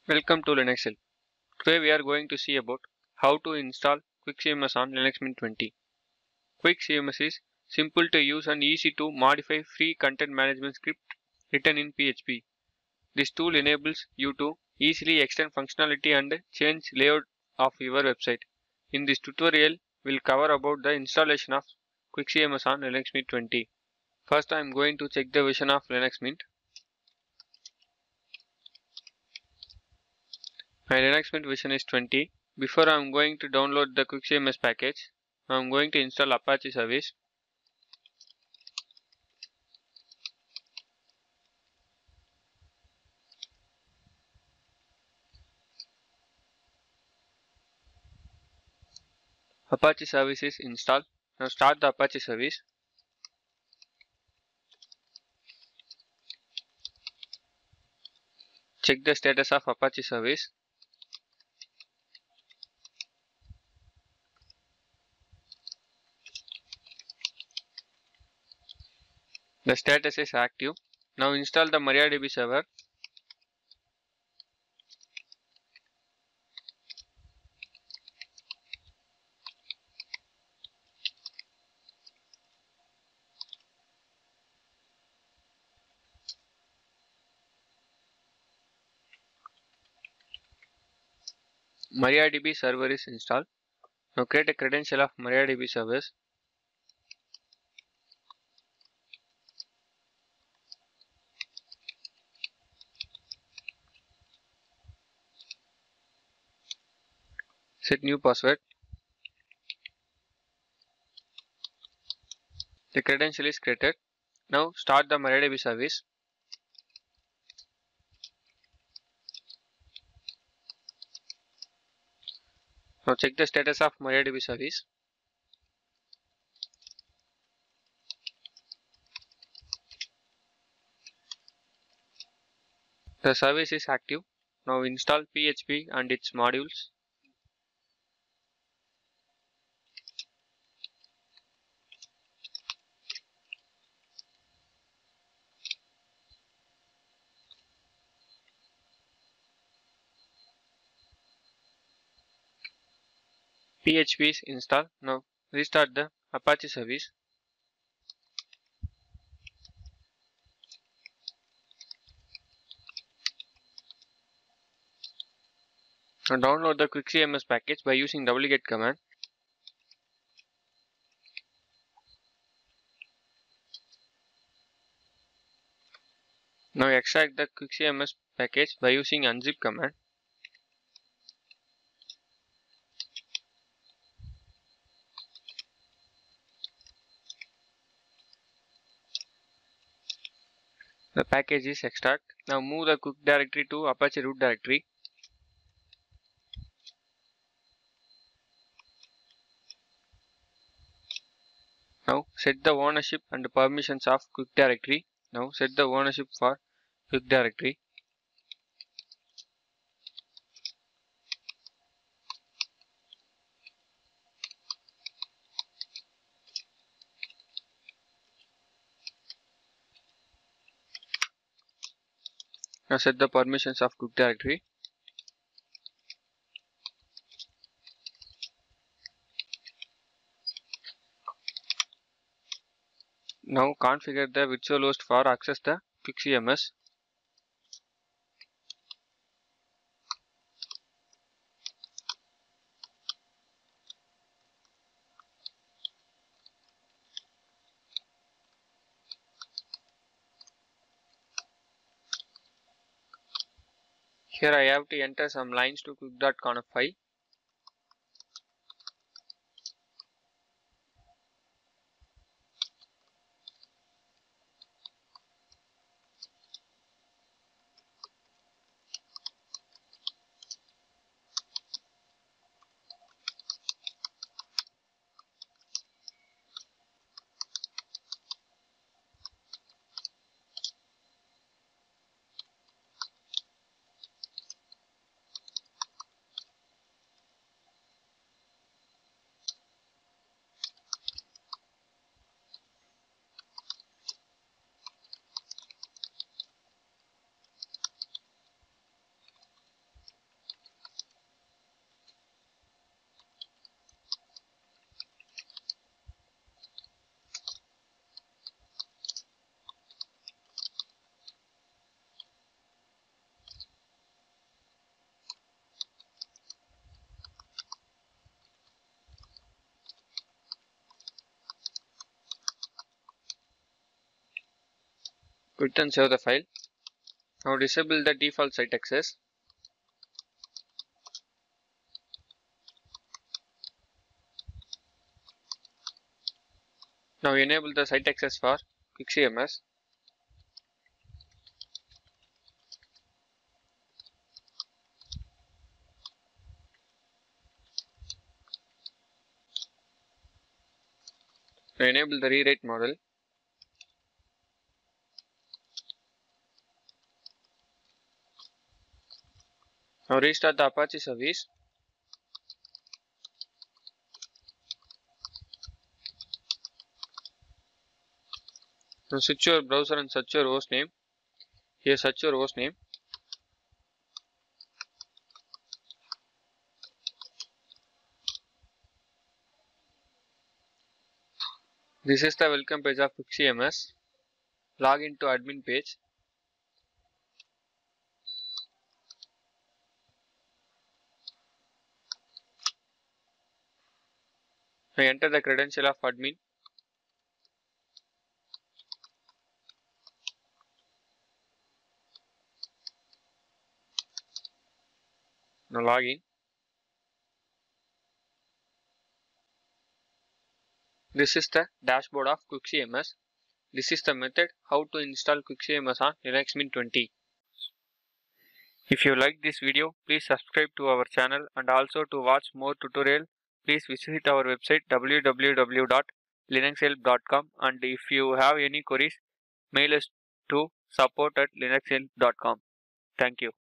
Welcome to Linux Help. Today we are going to see about how to install QuickCMS on Linux Mint 20. QuickCMS is simple to use and easy to modify free content management script written in PHP. This tool enables you to easily extend functionality and change layout of your website. In this tutorial, we'll cover about the installation of QuickCMS on Linux Mint 20. First, I am going to check the version of Linux Mint. My Linux Mint version is 20. Before I am going to download the QuickCMS package, I am going to install Apache service. Apache service is installed. Now start the Apache service. Check the status of Apache service. The status is active. Now install the MariaDB server. MariaDB server is installed. Now create a credential of MariaDB service. Set new password. The credential is created. Now start the MariaDB service. Now check the status of MariaDB service. The service is active. Now install PHP and its modules. PHP is installed. Now restart the Apache service. Now download the QuickCMS package by using wget command. Now extract the QuickCMS package by using unzip command. The package is extract. Now move the cook directory to Apache root directory. Now set the ownership and permissions of quick directory. Now set the ownership for quick directory. Now set the permissions of quick directory. Now configure the virtual host for access the QuickCMS. Here I have to enter some lines to quick.conf file. Quit and save the file. Now disable the default site access. Now enable the site access for QuickCMS. Now enable the rewrite model. Now restart the Apache service. Now switch your browser and search your host name. Here search your host name. This is the welcome page of QuickCMS. Log into admin page. Now enter the credential of admin. Now log in. This is the dashboard of QuickCMS. This is the method how to install QuickCMS on Linux Mint 20. If you like this video, please subscribe to our channel, and also to watch more tutorial, please visit our website www.linuxhelp.com, and if you have any queries, mail us to support@linuxhelp.com. Thank you.